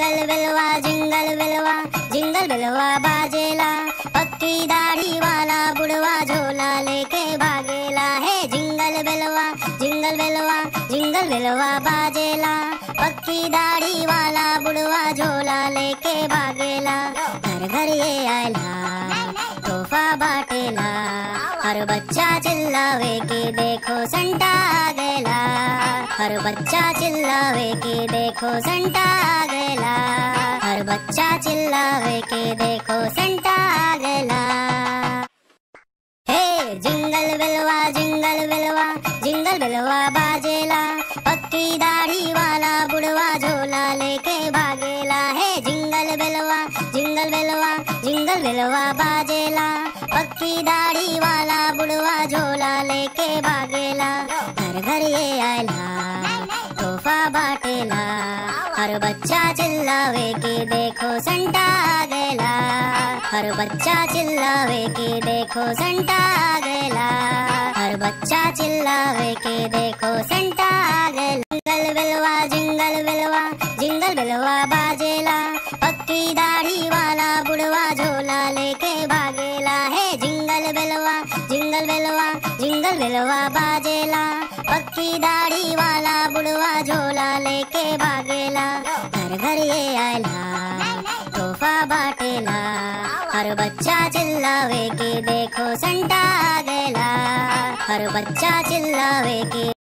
Jingle बिलवा jingle बिलवा बाजेला, पक्की दाढ़ी वाला बुढ़वा झोला लेके भागेला है। जिंगल बिलवा जिंगल बिलवा बाजेला, पक्की दाढ़ी वाला बुढ़वा झोला लेके भागेला। घर घर ये आयला तोहफा बाटेला, हर बच्चा चिल्लावे कि देखो संता आ गैला। हर बच्चा चिल्लावे कि देखो संता आ गैला। हर बच्चा चिल्लावे कि देखो संता आ गैला। हे जिंगल बिलवा जिंगल बिलवा बाजेला, पक्की दाढ़ी वाला बुढ़वा झोला लेके भागेला है। जिंगल बिलवा बाजेला, पक्की दाढ़ी वाला बुढ़वा झोला लेके भागेला। घर घर ये आयला तोहफा बाटेला, हर बच्चा चिल्लावे कि देखो संता आ गैला। हर बच्चा चिल्लावे कि देखो संता आ गैला। हर बच्चा चिल्लावे कि देखो संता आ गैला। जिंगल बिलवा बाजेला, पक्की दाढ़ी वाला बुढ़वा झोला लेके भागेला है। जिंगल बिलवा बाजेला, पक्की दाढ़ी वाला बुढ़वा झोला लेके भागेला। घर घर ये आयला तोहफा बाटेला, हर बच्चा चिल्लावे कि देखो संता आ गैला। हर बच्चा चिल्लावे कि